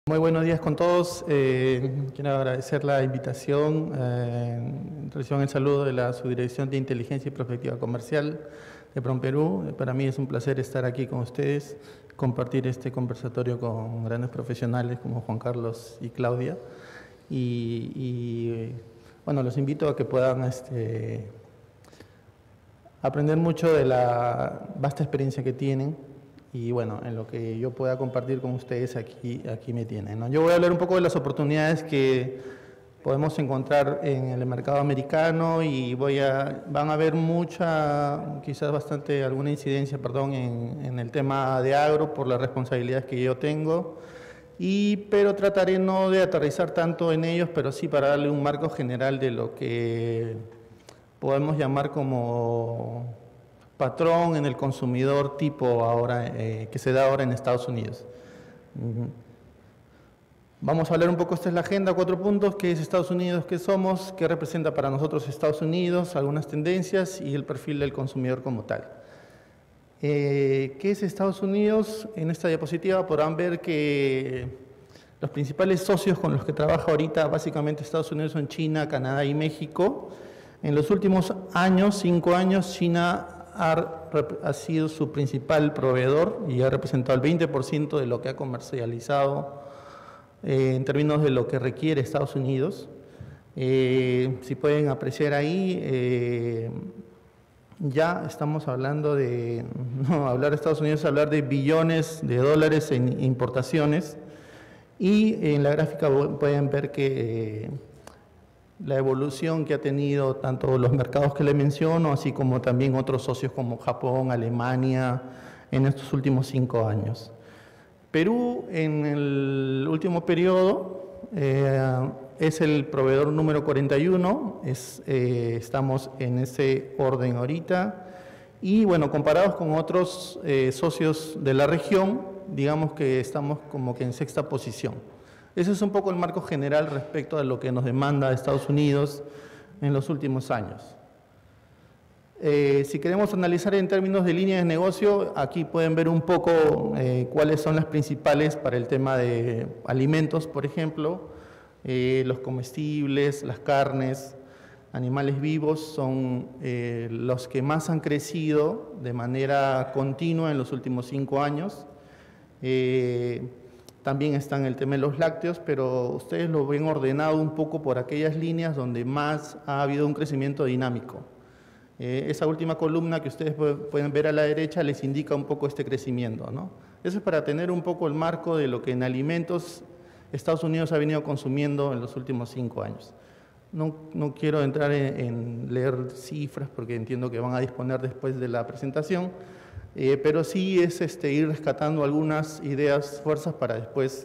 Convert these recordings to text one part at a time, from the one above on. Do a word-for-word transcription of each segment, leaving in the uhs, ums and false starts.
Muy buenos días con todos. Eh, quiero agradecer la invitación. Eh, reciban el saludo de la Subdirección de Inteligencia y Prospectiva Comercial de PROMPERÚ. Eh, para mí es un placer estar aquí con ustedes, compartir este conversatorio con grandes profesionales como Juan Carlos y Claudia. Y, y bueno, los invito a que puedan este, aprender mucho de la vasta experiencia que tienen. Y bueno, en lo que yo pueda compartir con ustedes, aquí, aquí me tienen, ¿no? Yo voy a hablar un poco de las oportunidades que podemos encontrar en el mercado americano y voy a, van a ver mucha, quizás bastante, alguna incidencia, perdón, en, en el tema de agro por las responsabilidades que yo tengo, y, pero trataré no de aterrizar tanto en ellos, pero sí para darle un marco general de lo que podemos llamar como patrón en el consumidor tipo ahora, eh, que se da ahora en Estados Unidos. Uh-huh. Vamos a hablar un poco, esta es la agenda, cuatro puntos: qué es Estados Unidos, qué somos, qué representa para nosotros Estados Unidos, algunas tendencias y el perfil del consumidor como tal. Eh, ¿Qué es Estados Unidos? En esta diapositiva podrán ver que los principales socios con los que trabaja ahorita básicamente Estados Unidos son China, Canadá y México. En los últimos años, cinco años, China Ha, ha sido su principal proveedor y ha representado el veinte por ciento de lo que ha comercializado eh, en términos de lo que requiere Estados Unidos. Eh, si pueden apreciar ahí, eh, ya estamos hablando de, no, hablar de Estados Unidos es hablar de billones de dólares en importaciones, y en la gráfica pueden ver que eh, la evolución que ha tenido tanto los mercados que le menciono, así como también otros socios como Japón, Alemania, en estos últimos cinco años. Perú, en el último periodo, eh, es el proveedor número cuarenta y uno, es, eh, estamos en ese orden ahorita, y bueno, comparados con otros eh, socios de la región, digamos que estamos como que en sexta posición. Ese es un poco el marco general respecto a lo que nos demanda Estados Unidos en los últimos años. Eh, si queremos analizar en términos de líneas de negocio, aquí pueden ver un poco eh, cuáles son las principales para el tema de alimentos, por ejemplo. Eh, los comestibles, las carnes, animales vivos son eh, los que más han crecido de manera continua en los últimos cinco años. Eh, También está en el tema de los lácteos, pero ustedes lo ven ordenado un poco por aquellas líneas donde más ha habido un crecimiento dinámico. Eh, esa última columna que ustedes pueden ver a la derecha les indica un poco este crecimiento, ¿no? Eso es para tener un poco el marco de lo que en alimentos Estados Unidos ha venido consumiendo en los últimos cinco años. No, no quiero entrar en, en leer cifras porque entiendo que van a disponer después de la presentación. Eh, pero sí es este, ir rescatando algunas ideas, fuerzas para después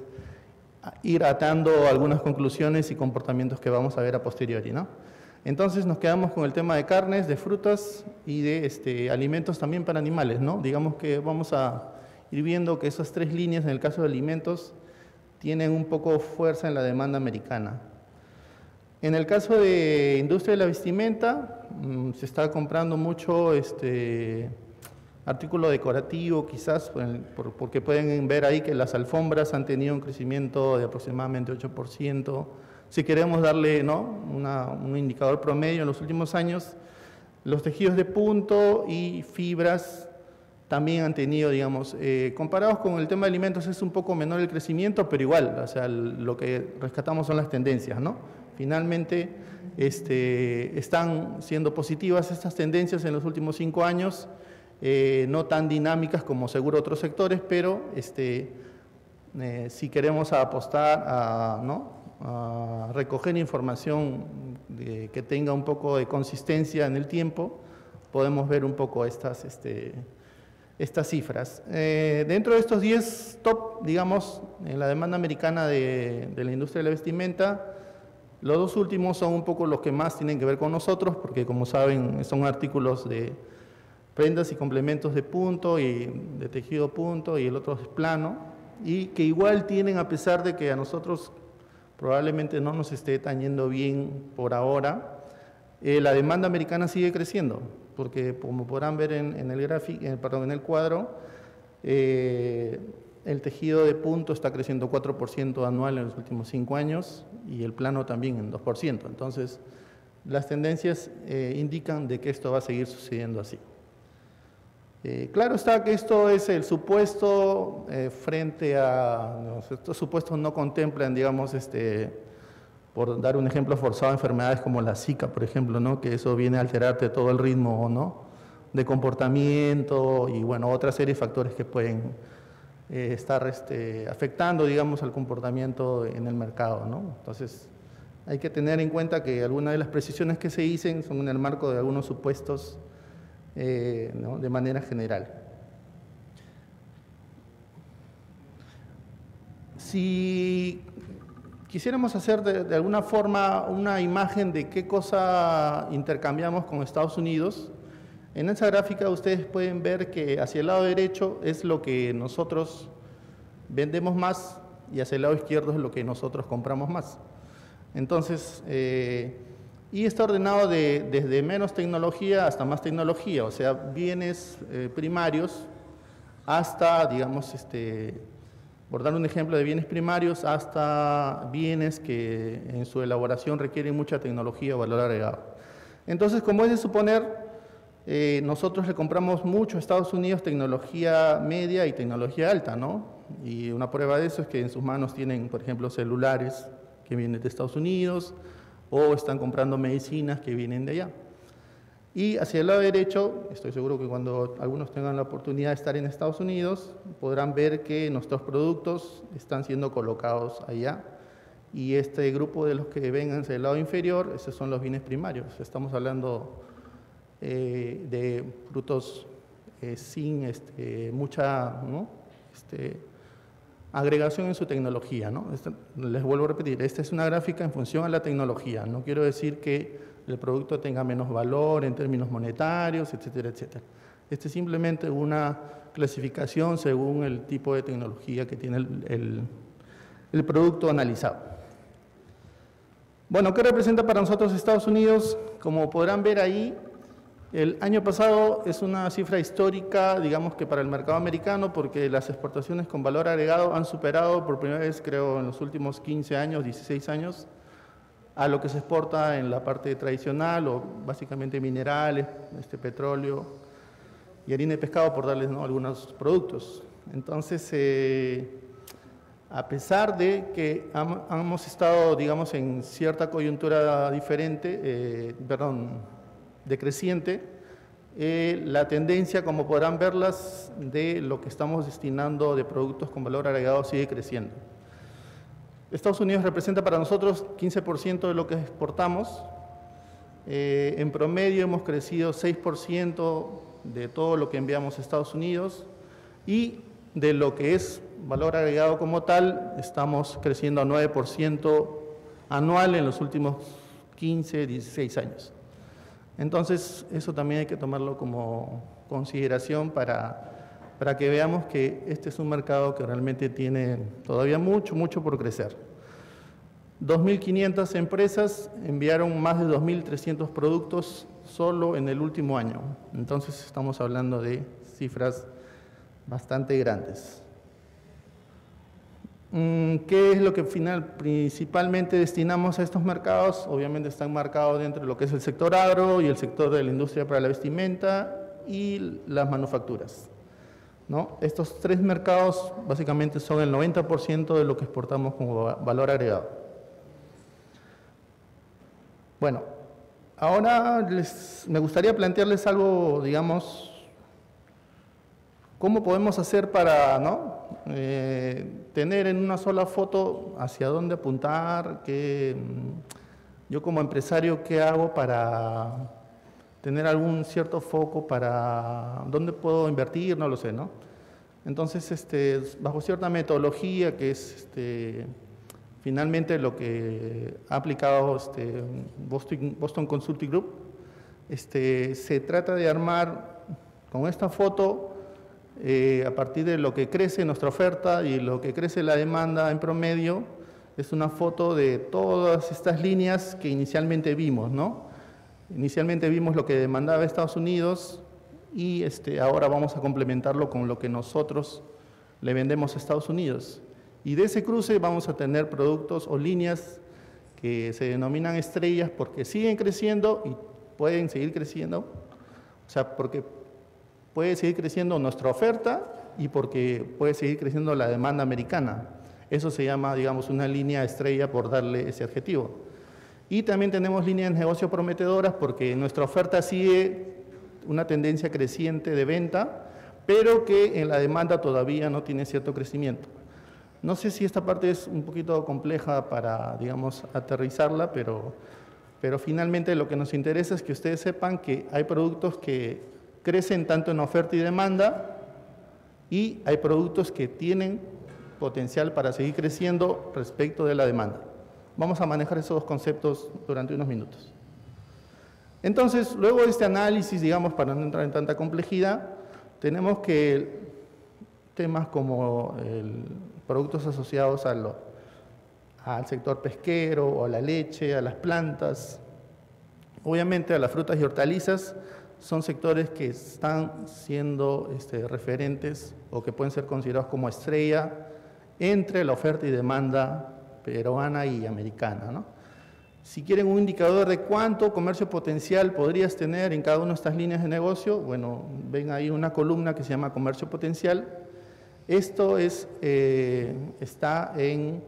ir atando algunas conclusiones y comportamientos que vamos a ver a posteriori, ¿no? Entonces nos quedamos con el tema de carnes, de frutas y de este, alimentos también para animales, ¿no? Digamos que vamos a ir viendo que esas tres líneas en el caso de alimentos tienen un poco fuerza en la demanda americana. En el caso de industria de la vestimenta, mmm, se está comprando mucho este, artículo decorativo, quizás, porque pueden ver ahí que las alfombras han tenido un crecimiento de aproximadamente ocho por ciento. Si queremos darle, ¿no?, una, un indicador promedio en los últimos años, los tejidos de punto y fibras también han tenido, digamos, eh, comparados con el tema de alimentos es un poco menor el crecimiento, pero igual, o sea, lo que rescatamos son las tendencias, ¿no? Finalmente, este, están siendo positivas estas tendencias en los últimos cinco años, Eh, no tan dinámicas como seguro otros sectores, pero este, eh, si queremos apostar a, ¿no?, a recoger información de, que tenga un poco de consistencia en el tiempo, podemos ver un poco estas, este, estas cifras. Eh, dentro de estos diez top, digamos, en la demanda americana de, de la industria de la vestimenta, los dos últimos son un poco los que más tienen que ver con nosotros, porque como saben son artículos de prendas y complementos de punto y de tejido punto, y el otro es plano, y que igual tienen, a pesar de que a nosotros probablemente no nos esté tan yendo bien por ahora, eh, la demanda americana sigue creciendo, porque como podrán ver en, en, el, gráfico, en, perdón, en el cuadro, eh, el tejido de punto está creciendo cuatro por ciento anual en los últimos cinco años y el plano también en dos por ciento. Entonces, las tendencias eh, indican de que esto va a seguir sucediendo así. Eh, claro está que esto es el supuesto eh, frente a, no, estos supuestos no contemplan, digamos, este, por dar un ejemplo forzado, enfermedades como la Zika, por ejemplo, ¿no? Que eso viene a alterarte todo el ritmo, ¿no? De comportamiento y, bueno, otra serie de factores que pueden eh, estar este, afectando, digamos, al comportamiento en el mercado, ¿no? Entonces, hay que tener en cuenta que algunas de las precisiones que se dicen son en el marco de algunos supuestos eh, ¿no? de manera general. Si quisiéramos hacer de, de alguna forma una imagen de qué cosa intercambiamos con Estados Unidos, en esa gráfica ustedes pueden ver que hacia el lado derecho es lo que nosotros vendemos más y hacia el lado izquierdo es lo que nosotros compramos más. Entonces, eh, y está ordenado de, desde menos tecnología hasta más tecnología, o sea, bienes eh, primarios hasta, digamos, este, por dar un ejemplo de bienes primarios, hasta bienes que en su elaboración requieren mucha tecnología o valor agregado. Entonces, como es de suponer, eh, nosotros le compramos mucho a Estados Unidos tecnología media y tecnología alta, ¿no? Y una prueba de eso es que en sus manos tienen, por ejemplo, celulares que vienen de Estados Unidos, o están comprando medicinas que vienen de allá. Y hacia el lado derecho, estoy seguro que cuando algunos tengan la oportunidad de estar en Estados Unidos, podrán ver que nuestros productos están siendo colocados allá. Y este grupo de los que vengan hacia el lado inferior, esos son los bienes primarios. Estamos hablando eh, de frutos eh, sin este, mucha, ¿no? este, agregación en su tecnología, ¿no? Este, les vuelvo a repetir, esta es una gráfica en función a la tecnología. No quiero decir que el producto tenga menos valor en términos monetarios, etcétera, etcétera. Este es simplemente una clasificación según el tipo de tecnología que tiene el, el, el producto analizado. Bueno, ¿qué representa para nosotros Estados Unidos? Como podrán ver ahí, el año pasado es una cifra histórica, digamos que para el mercado americano, porque las exportaciones con valor agregado han superado por primera vez, creo, en los últimos quince años, dieciséis años, a lo que se exporta en la parte tradicional, o básicamente minerales, este, petróleo y harina de pescado, por darles, ¿no? algunos productos. Entonces, eh, a pesar de que ham, hemos estado, digamos, en cierta coyuntura diferente, eh, perdón, decreciente, eh, la tendencia, como podrán verlas, de lo que estamos destinando de productos con valor agregado sigue creciendo. Estados Unidos representa para nosotros quince por ciento de lo que exportamos. Eh, en promedio hemos crecido seis por ciento de todo lo que enviamos a Estados Unidos y de lo que es valor agregado como tal, estamos creciendo a nueve por ciento anual en los últimos quince, dieciséis años. Entonces, eso también hay que tomarlo como consideración para, para que veamos que este es un mercado que realmente tiene todavía mucho, mucho por crecer. dos mil quinientas empresas enviaron más de dos mil trescientos productos solo en el último año. Entonces, estamos hablando de cifras bastante grandes. ¿Qué es lo que final, principalmente destinamos a estos mercados? Obviamente están marcados dentro de lo que es el sector agro y el sector de la industria para la vestimenta y las manufacturas, ¿no? Estos tres mercados básicamente son el noventa por ciento de lo que exportamos como valor agregado. Bueno, ahora les, me gustaría plantearles algo, digamos, ¿cómo podemos hacer para, ¿no? eh, tener en una sola foto hacia dónde apuntar? Que, yo como empresario, ¿qué hago para tener algún cierto foco para dónde puedo invertir? No lo sé, ¿no? Entonces, este, bajo cierta metodología, que es este, finalmente lo que ha aplicado este, Boston, Boston Consulting Group, este, se trata de armar con esta foto, Eh, a partir de lo que crece nuestra oferta y lo que crece la demanda en promedio, es una foto de todas estas líneas que inicialmente vimos, ¿no? Inicialmente vimos lo que demandaba Estados Unidos y este, ahora vamos a complementarlo con lo que nosotros le vendemos a Estados Unidos. Y de ese cruce vamos a tener productos o líneas que se denominan estrellas porque siguen creciendo y pueden seguir creciendo, o sea, porque puede seguir creciendo nuestra oferta y porque puede seguir creciendo la demanda americana. Eso se llama, digamos, una línea estrella por darle ese adjetivo. Y también tenemos líneas de negocio prometedoras porque nuestra oferta sigue una tendencia creciente de venta, pero que en la demanda todavía no tiene cierto crecimiento. No sé si esta parte es un poquito compleja para, digamos, aterrizarla, pero, pero finalmente lo que nos interesa es que ustedes sepan que hay productos que crecen tanto en oferta y demanda y hay productos que tienen potencial para seguir creciendo respecto de la demanda. Vamos a manejar esos dos conceptos durante unos minutos. Entonces, luego de este análisis, digamos, para no entrar en tanta complejidad, tenemos que temas como el, productos asociados a lo, al sector pesquero o a la leche, a las plantas, obviamente a las frutas y hortalizas, son sectores que están siendo este, referentes o que pueden ser considerados como estrella entre la oferta y demanda peruana y americana, ¿no? Si quieren un indicador de cuánto comercio potencial podrías tener en cada una de estas líneas de negocio, bueno, ven ahí una columna que se llama comercio potencial. Esto es, eh, está en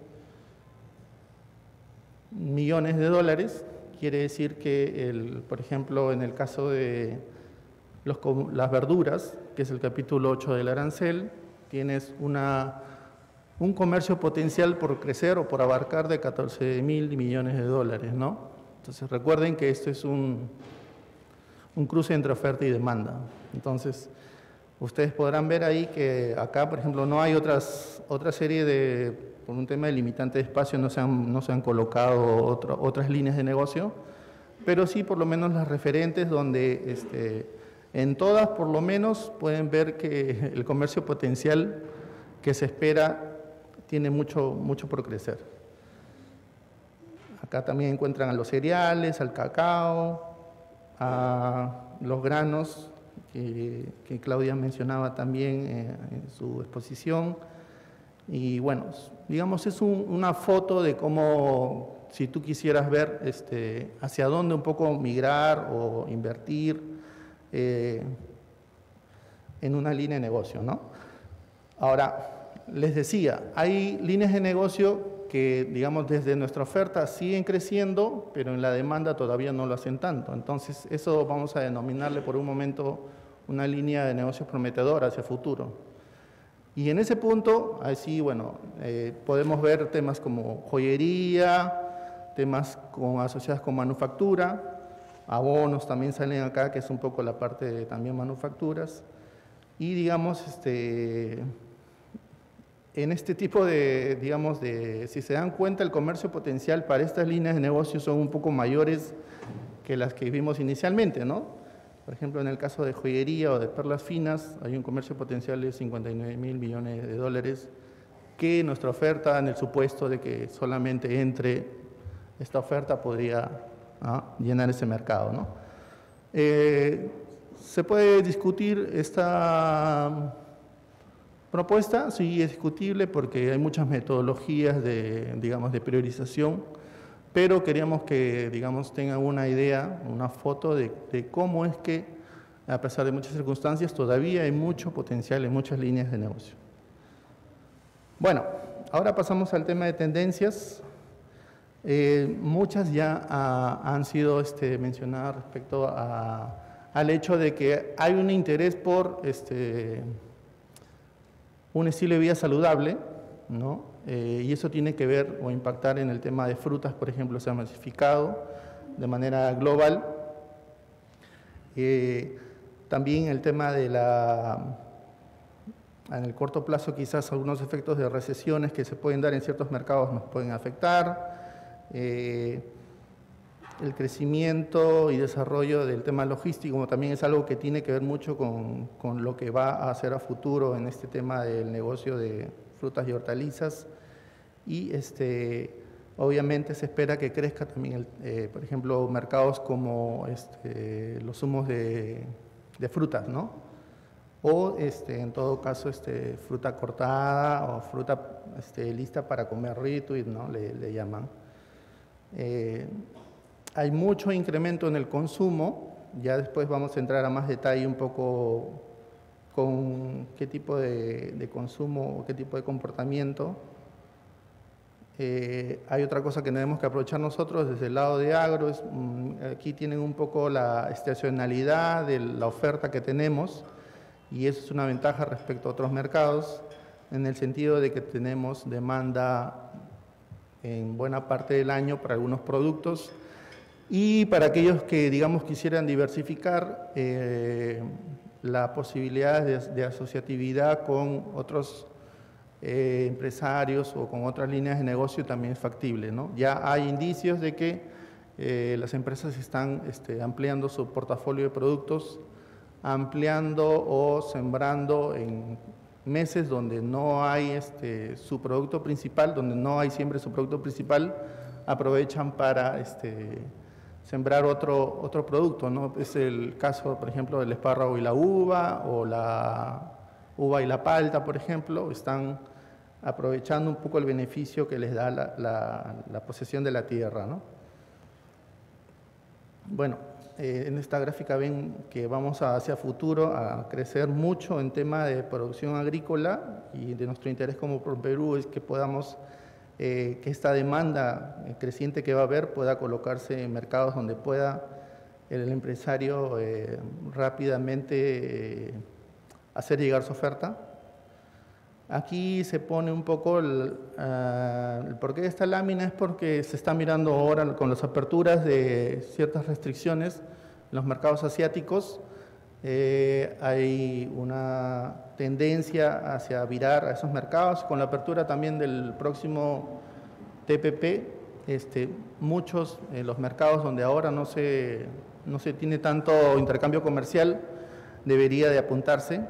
millones de dólares, quiere decir que, el, por ejemplo, en el caso de los, las verduras, que es el capítulo ocho del arancel, tienes una, un comercio potencial por crecer o por abarcar de catorce mil millones de dólares, ¿no? Entonces recuerden que esto es un, un cruce entre oferta y demanda. Entonces, ustedes podrán ver ahí que acá, por ejemplo, no hay otras, otra serie de, por un tema de limitante de espacio, no se han, no se han colocado otro, otras líneas de negocio, pero sí por lo menos las referentes donde este, en todas por lo menos pueden ver que el comercio potencial que se espera tiene mucho, mucho por crecer. Acá también encuentran a los cereales, al cacao, a los granos, Que, que Claudia mencionaba también eh, en su exposición. Y bueno, digamos, es un, una foto de cómo, si tú quisieras ver este, hacia dónde un poco migrar o invertir eh, en una línea de negocio, ¿no? Ahora, les decía, hay líneas de negocio que, digamos, desde nuestra oferta siguen creciendo, pero en la demanda todavía no lo hacen tanto. Entonces, eso vamos a denominarle por un momento una línea de negocios prometedora hacia futuro. Y en ese punto, así, bueno, eh, podemos ver temas como joyería, temas con, asociados con manufactura, abonos también salen acá, que es un poco la parte de también manufacturas. Y, digamos, este... en este tipo de, digamos, de, si se dan cuenta, el comercio potencial para estas líneas de negocio son un poco mayores que las que vimos inicialmente, ¿no? Por ejemplo, en el caso de joyería o de perlas finas, hay un comercio potencial de cincuenta y nueve mil millones de dólares, que nuestra oferta, en el supuesto de que solamente entre esta oferta, podría ¿no? llenar ese mercado, ¿no? Eh, se puede discutir esta propuesta, sí es discutible porque hay muchas metodologías de, digamos, de priorización, pero queríamos que, digamos, tengan una idea, una foto de, de cómo es que, a pesar de muchas circunstancias, todavía hay mucho potencial en muchas líneas de negocio. Bueno, ahora pasamos al tema de tendencias. Eh, muchas ya ah, han sido este, mencionadas respecto a, al hecho de que hay un interés por este, un estilo de vida saludable, ¿no? Eh, y eso tiene que ver o impactar en el tema de frutas, por ejemplo, se ha masificado de manera global. Eh, también el tema de la, en el corto plazo quizás algunos efectos de recesiones que se pueden dar en ciertos mercados nos pueden afectar. Eh, el crecimiento y desarrollo del tema logístico como también es algo que tiene que ver mucho con, con lo que va a hacer a futuro en este tema del negocio de frutas y hortalizas. Y este, obviamente se espera que crezca también, el, eh, por ejemplo, mercados como este, los zumos de, de frutas, ¿no? o este, en todo caso este, fruta cortada o fruta este, lista para comer retweet, ¿no? le, le llaman. Eh, hay mucho incremento en el consumo, ya después vamos a entrar a más detalle un poco con qué tipo de, de consumo o qué tipo de comportamiento. Eh, hay otra cosa que tenemos que aprovechar nosotros desde el lado de agro, es, mm, aquí tienen un poco la estacionalidad de la oferta que tenemos, y eso es una ventaja respecto a otros mercados, en el sentido de que tenemos demanda en buena parte del año para algunos productos, y para aquellos que, digamos, quisieran diversificar, eh, la posibilidad de, de asociatividad con otros eh, empresarios o con otras líneas de negocio también es factible, ¿no? Ya hay indicios de que eh, las empresas están este, ampliando su portafolio de productos, ampliando o sembrando en meses donde no hay este, su producto principal, donde no hay siempre su producto principal, aprovechan para este, sembrar otro, otro producto, ¿no? Es el caso, por ejemplo, del espárrago y la uva, o la uva y la palta, por ejemplo, están aprovechando un poco el beneficio que les da la, la, la posesión de la tierra, ¿no? Bueno, eh, en esta gráfica ven que vamos a, hacia futuro a crecer mucho en tema de producción agrícola, y de nuestro interés como por Perú es que podamos, eh, que esta demanda creciente que va a haber pueda colocarse en mercados donde pueda el empresario eh, rápidamente eh, hacer llegar su oferta. Aquí se pone un poco el, uh, el porqué de esta lámina, es porque se está mirando ahora con las aperturas de ciertas restricciones en los mercados asiáticos. Eh, hay una tendencia hacia virar a esos mercados, con la apertura también del próximo T P P, este, muchos de eh, los mercados donde ahora no se, no se tiene tanto intercambio comercial, debería de apuntarse.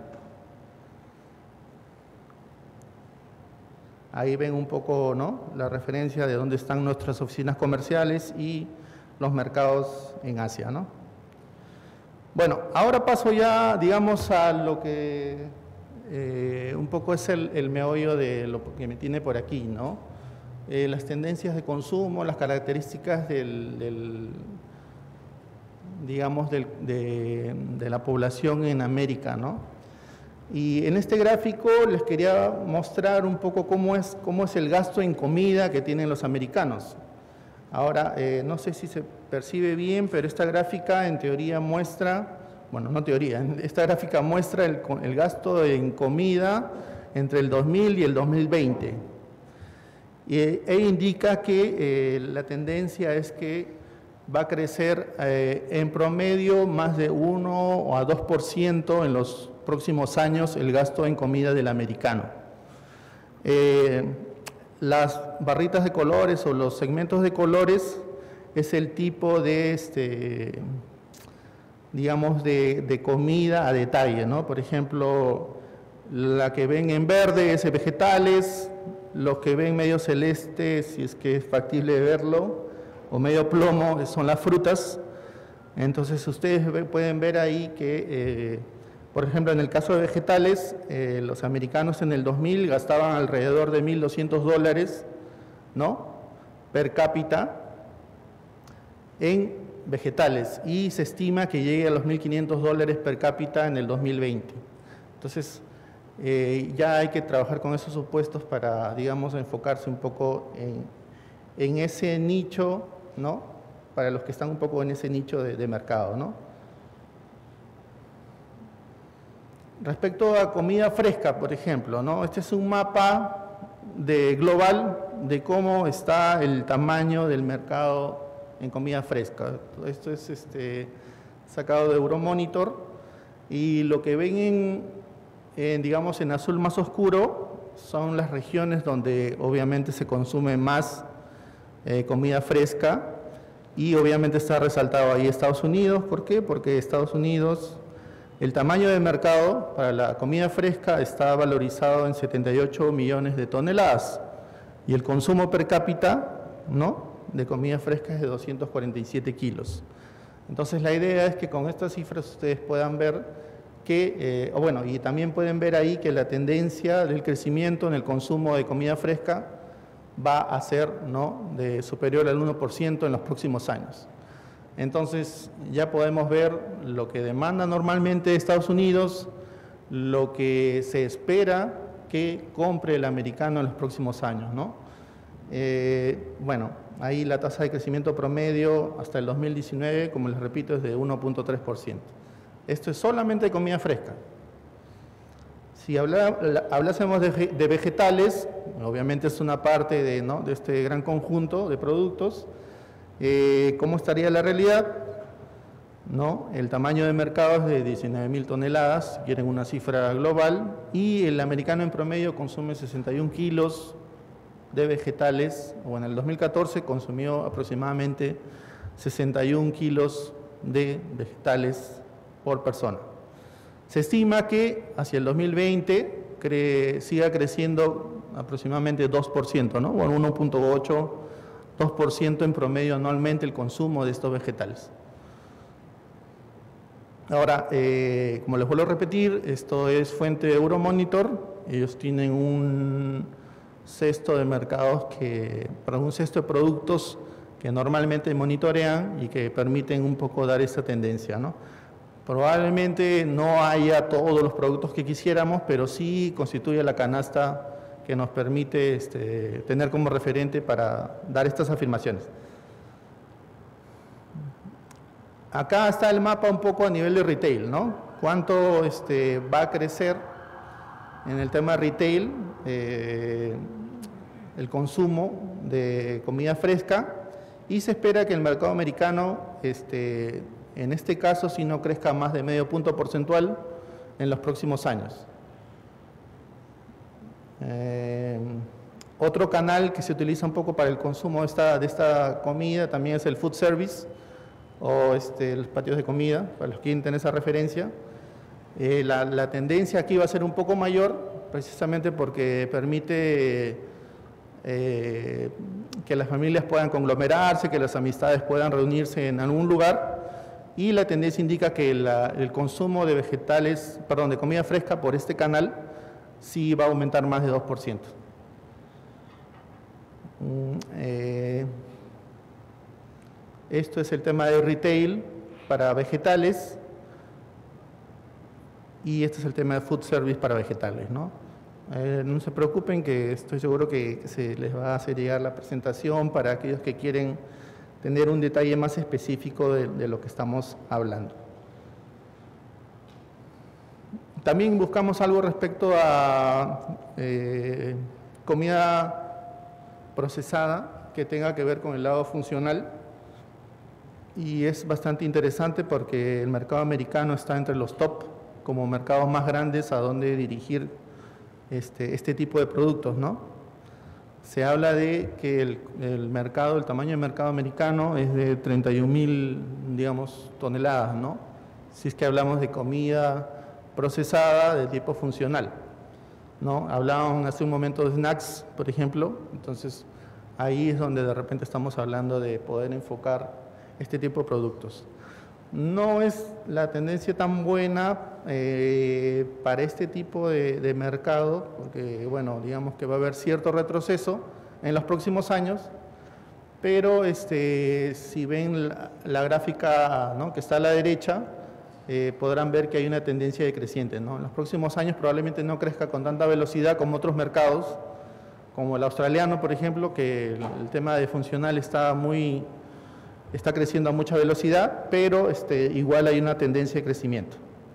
Ahí ven un poco, ¿no?, la referencia de dónde están nuestras oficinas comerciales y los mercados en Asia, ¿no? Bueno, ahora paso ya, digamos, a lo que eh, un poco es el, el meollo de lo que me tiene por aquí, ¿no? Eh, las tendencias de consumo, las características del, del digamos, del, de, de la población en América, ¿no? Y en este gráfico les quería mostrar un poco cómo es, cómo es el gasto en comida que tienen los americanos. Ahora, eh, no sé si se percibe bien, pero esta gráfica en teoría muestra, bueno, no teoría, esta gráfica muestra el, el gasto en comida entre el dos mil y el dos mil veinte. Y, e indica que eh, la tendencia es que va a crecer eh, en promedio más de uno a dos por ciento en los próximos años el gasto en comida del americano. Eh, las barritas de colores o los segmentos de colores es el tipo de, este, digamos, de, de comida a detalle, ¿no? Por ejemplo, la que ven en verde es vegetales, los que ven medio celeste, si es que es factible verlo, o medio plomo, son las frutas. Entonces ustedes pueden ver ahí que, eh, por ejemplo, en el caso de vegetales, eh, los americanos en el dos mil gastaban alrededor de mil doscientos dólares, ¿no?, per cápita en vegetales, y se estima que llegue a los mil quinientos dólares per cápita en el dos mil veinte. Entonces, eh, ya hay que trabajar con esos supuestos para, digamos, enfocarse un poco en, en ese nicho, ¿no?, para los que están un poco en ese nicho de, de mercado, ¿no? Respecto a comida fresca, por ejemplo, ¿no?, este es un mapa de global de cómo está el tamaño del mercado en comida fresca. Esto es este, sacado de Euromonitor, y lo que ven en, en, digamos, en azul más oscuro son las regiones donde obviamente se consume más eh, comida fresca, y obviamente está resaltado ahí Estados Unidos. ¿Por qué? Porque Estados Unidos, el tamaño de mercado para la comida fresca está valorizado en setenta y ocho millones de toneladas, y el consumo per cápita, ¿no?, de comida fresca es de doscientos cuarenta y siete kilos. Entonces la idea es que con estas cifras ustedes puedan ver que, eh, bueno, y también pueden ver ahí que la tendencia del crecimiento en el consumo de comida fresca va a ser, ¿no?, de superior al uno por ciento en los próximos años. Entonces, ya podemos ver lo que demanda normalmente Estados Unidos, lo que se espera que compre el americano en los próximos años, ¿no? Eh, bueno, ahí la tasa de crecimiento promedio hasta el dos mil diecinueve, como les repito, es de uno punto tres por ciento. Esto es solamente de comida fresca. Si habla, hablásemos de, de vegetales, obviamente es una parte de, ¿no?, de este gran conjunto de productos. Eh, ¿Cómo estaría la realidad? ¿No? El tamaño de mercado es de diecinueve mil toneladas, si quieren una cifra global, y el americano en promedio consume sesenta y un kilos de vegetales, o en el dos mil catorce consumió aproximadamente sesenta y un kilos de vegetales por persona. Se estima que hacia el dos mil veinte cre siga creciendo aproximadamente dos por ciento, ¿no? O uno punto ocho, dos por ciento en promedio anualmente el consumo de estos vegetales. Ahora, eh, como les vuelvo a repetir, esto es fuente de Euromonitor. Ellos tienen un cesto de mercados, que, perdón, un cesto de productos que normalmente monitorean y que permiten un poco dar esta tendencia, ¿no? Probablemente no haya todos los productos que quisiéramos, pero sí constituye la canasta que nos permite este, tener como referente para dar estas afirmaciones. Acá está el mapa un poco a nivel de retail, ¿no? Cuánto este, va a crecer en el tema retail eh, el consumo de comida fresca, y se espera que el mercado americano, este, en este caso, si no crezca más de medio punto porcentual en los próximos años. Eh, otro canal que se utiliza un poco para el consumo de esta, de esta comida también es el food service, o este, los patios de comida, para los que quieren tener esa referencia. Eh, la, la tendencia aquí va a ser un poco mayor, precisamente porque permite eh, que las familias puedan conglomerarse, que las amistades puedan reunirse en algún lugar, y la tendencia indica que la, el consumo de vegetales, perdón, de comida fresca por este canal sí va a aumentar más de dos por ciento. Mm, eh, Esto es el tema de retail para vegetales, y este es el tema de food service para vegetales, ¿no? Eh, no se preocupen, que estoy seguro que se les va a hacer llegar la presentación para aquellos que quieren tener un detalle más específico de, de lo que estamos hablando. También buscamos algo respecto a eh, comida procesada que tenga que ver con el lado funcional. Y es bastante interesante porque el mercado americano está entre los top como mercados más grandes a donde dirigir este, este tipo de productos, ¿no? Se habla de que el, el mercado, el tamaño del mercado americano es de treinta y un mil, digamos, toneladas, ¿no? Si es que hablamos de comida procesada de tipo funcional, ¿no? Hablaban hace un momento de snacks, por ejemplo, entonces ahí es donde de repente estamos hablando de poder enfocar este tipo de productos. No es la tendencia tan buena eh, para este tipo de, de mercado, porque, bueno, digamos que va a haber cierto retroceso en los próximos años, pero este, si ven la, la gráfica, ¿no?, que está a la derecha, eh, podrán ver que hay una tendencia decreciente, ¿no? En los próximos años probablemente no crezca con tanta velocidad como otros mercados, como el australiano, por ejemplo, que el, el tema de funcional está muy... está creciendo a mucha velocidad, pero este, igual hay una tendencia de crecimiento.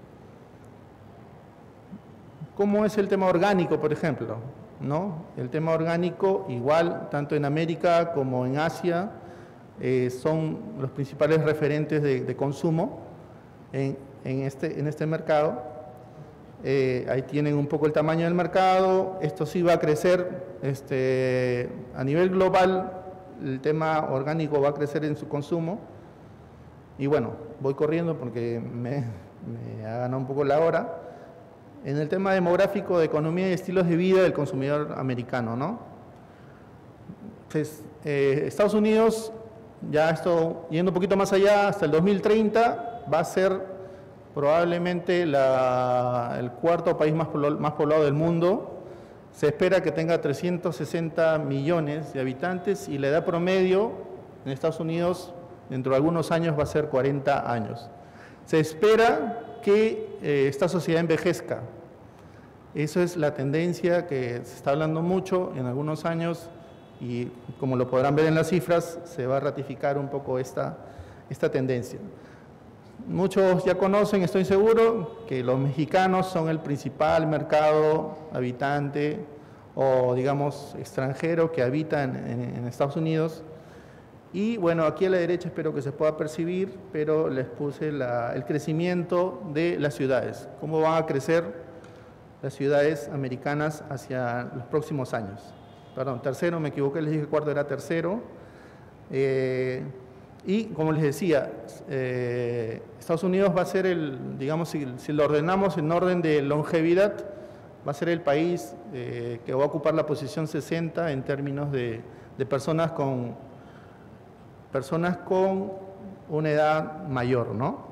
¿Cómo es el tema orgánico, por ejemplo? ¿No? El tema orgánico, igual, tanto en América como en Asia, eh, son los principales referentes de, de consumo en, en, este, en este mercado. Eh, ahí tienen un poco el tamaño del mercado. Esto sí va a crecer este, a nivel global. El tema orgánico va a crecer en su consumo. Y bueno, voy corriendo porque me, me ha ganado un poco la hora. En el tema demográfico de economía y estilos de vida del consumidor americano, ¿no? Entonces, eh, Estados Unidos, ya esto yendo un poquito más allá, hasta el dos mil treinta va a ser probablemente la, el cuarto país más poblado, más poblado del mundo. Se espera que tenga trescientos sesenta millones de habitantes y la edad promedio en Estados Unidos dentro de algunos años va a ser cuarenta años. Se espera que eh, esta sociedad envejezca. Eso es la tendencia que se está hablando mucho en algunos años y como lo podrán ver en las cifras, se va a ratificar un poco esta, esta tendencia. Muchos ya conocen, estoy seguro, que los mexicanos son el principal mercado habitante o, digamos, extranjero que habita en, en, en Estados Unidos. Y, bueno, aquí a la derecha espero que se pueda percibir, pero les puse la, el crecimiento de las ciudades. Cómo van a crecer las ciudades americanas hacia los próximos años. Perdón, tercero, me equivoqué, les dije cuarto, era tercero. Eh, Y, como les decía, eh, Estados Unidos va a ser el, digamos, si, si lo ordenamos en orden de longevidad, va a ser el país eh, que va a ocupar la posición sesenta en términos de, de personas con, personas con una edad mayor, ¿no?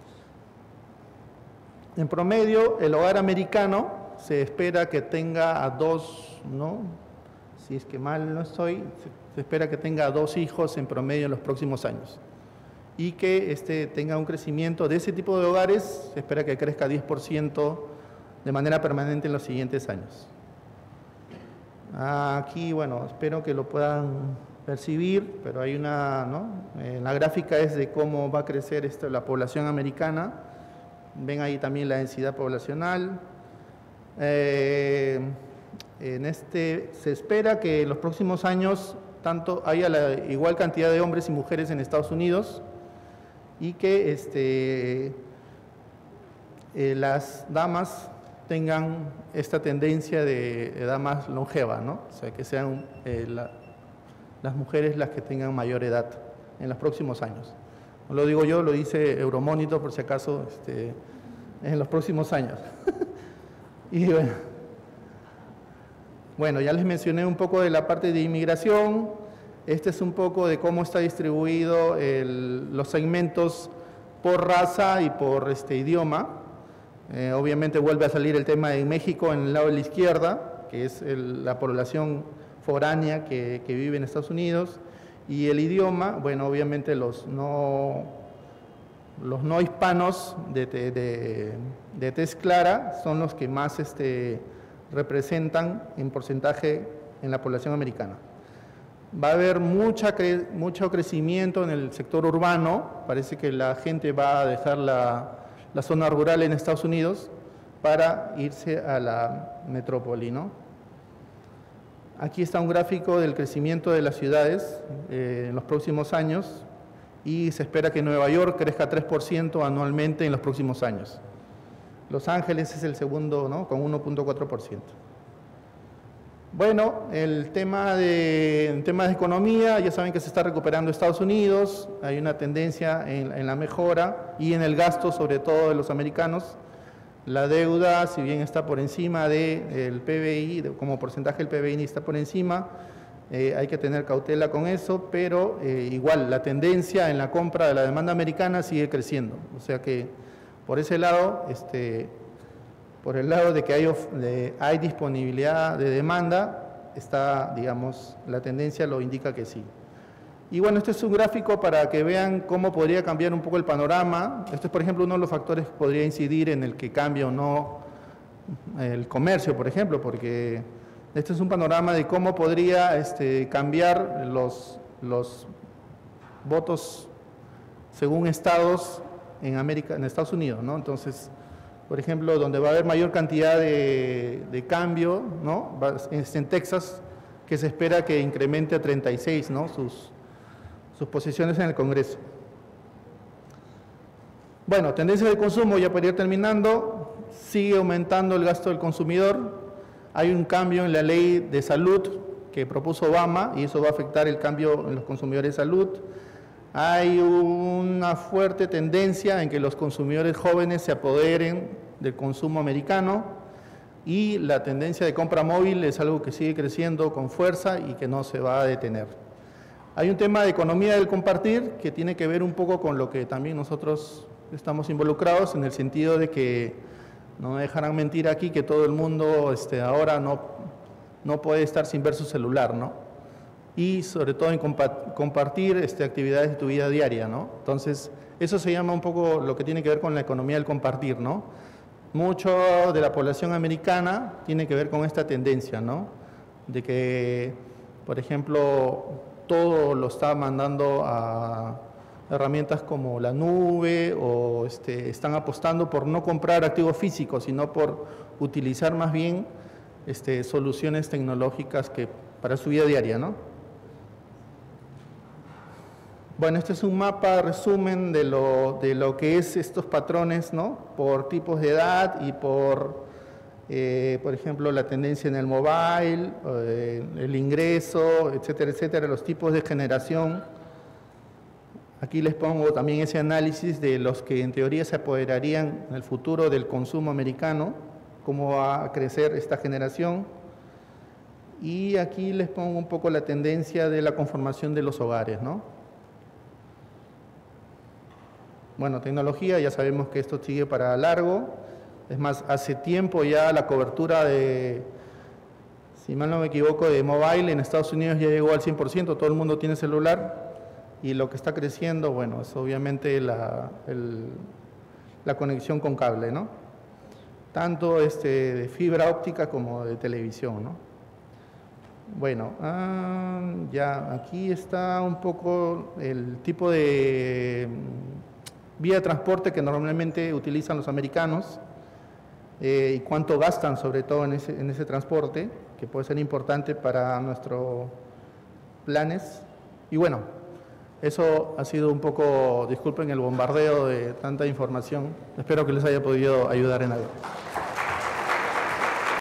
En promedio, el hogar americano se espera que tenga a dos, ¿no? Si es que mal no estoy, se espera que tenga dos hijos en promedio en los próximos años y que este, tenga un crecimiento de ese tipo de hogares, se espera que crezca diez por ciento de manera permanente en los siguientes años. Aquí, bueno, espero que lo puedan percibir, pero hay una, ¿no? Eh, la gráfica es de cómo va a crecer esto, la población americana. Ven ahí también la densidad poblacional. Eh, en este, se espera que en los próximos años tanto haya la igual cantidad de hombres y mujeres en Estados Unidos y que este, eh, las damas tengan esta tendencia de edad más longeva, ¿no? O sea, que sean eh, la, las mujeres las que tengan mayor edad en los próximos años. No lo digo yo, lo dice Euromonitor, por si acaso, este, en los próximos años. Y bueno, Bueno, ya les mencioné un poco de la parte de inmigración. Este es un poco de cómo está distribuido el, los segmentos por raza y por este idioma. Eh, obviamente vuelve a salir el tema de México en el lado de la izquierda, que es el, la población foránea que, que vive en Estados Unidos. Y el idioma, bueno, obviamente los no, los no hispanos de, de, de, de tez clara son los que más este, representan en porcentaje en la población americana. Va a haber mucha cre mucho crecimiento en el sector urbano, parece que la gente va a dejar la, la zona rural en Estados Unidos para irse a la metrópoli, ¿no? Aquí está un gráfico del crecimiento de las ciudades eh, en los próximos años y se espera que Nueva York crezca tres por ciento anualmente en los próximos años. Los Ángeles es el segundo, ¿no? Con uno punto cuatro por ciento. Bueno, el tema de, en temas de economía, ya saben que se está recuperando Estados Unidos, hay una tendencia en, en la mejora y en el gasto, sobre todo de los americanos. La deuda, si bien está por encima del P B I, de, como porcentaje del P B I está por encima, eh, hay que tener cautela con eso, pero eh, igual la tendencia en la compra de la demanda americana sigue creciendo, o sea que por ese lado, este, por el lado de que hay, de, hay disponibilidad de demanda, está, digamos, la tendencia lo indica que sí. Y bueno, este es un gráfico para que vean cómo podría cambiar un poco el panorama. Este es, por ejemplo, uno de los factores que podría incidir en el que cambie o no el comercio, por ejemplo, porque este es un panorama de cómo podría este, cambiar los, los votos según estados en América, en Estados Unidos, ¿no? Entonces, por ejemplo, donde va a haber mayor cantidad de, de cambio, ¿no? Es en Texas, que se espera que incremente a treinta y seis, ¿no? Sus, sus posiciones en el Congreso. Bueno, tendencia de consumo, ya para ir terminando, sigue aumentando el gasto del consumidor. Hay un cambio en la ley de salud que propuso Obama y eso va a afectar el cambio en los consumidores de salud. Hay una fuerte tendencia en que los consumidores jóvenes se apoderen del consumo americano y la tendencia de compra móvil es algo que sigue creciendo con fuerza y que no se va a detener. Hay un tema de economía del compartir que tiene que ver un poco con lo que también nosotros estamos involucrados en el sentido de que no me dejarán mentir aquí que todo el mundo este, ahora no, no puede estar sin ver su celular, ¿no? Y sobre todo en compa compartir este, actividades de tu vida diaria, ¿no? Entonces, eso se llama un poco lo que tiene que ver con la economía del compartir, ¿no? Mucho de la población americana tiene que ver con esta tendencia, ¿no? De que, por ejemplo, todo lo está mandando a herramientas como la nube o este, están apostando por no comprar activos físicos, sino por utilizar más bien este, soluciones tecnológicas que, para su vida diaria, ¿no? Bueno, este es un mapa resumen de lo, de lo que es estos patrones, ¿no? Por tipos de edad y por, eh, por ejemplo, la tendencia en el mobile, eh, el ingreso, etcétera, etcétera, los tipos de generación. Aquí les pongo también ese análisis de los que en teoría se apoderarían en el futuro del consumo americano, cómo va a crecer esta generación. Y aquí les pongo un poco la tendencia de la conformación de los hogares, ¿no? Bueno, tecnología, ya sabemos que esto sigue para largo. Es más, hace tiempo ya la cobertura de, si mal no me equivoco, de mobile en Estados Unidos ya llegó al cien por ciento, todo el mundo tiene celular. Y lo que está creciendo, bueno, es obviamente la, el, la conexión con cable, ¿no? Tanto este, de fibra óptica como de televisión, ¿no? Bueno, ah, ya aquí está un poco el tipo de vía de transporte que normalmente utilizan los americanos eh, y cuánto gastan sobre todo en ese, en ese transporte, que puede ser importante para nuestros planes. Y bueno, eso ha sido un poco, disculpen el bombardeo de tanta información, espero que les haya podido ayudar en algo.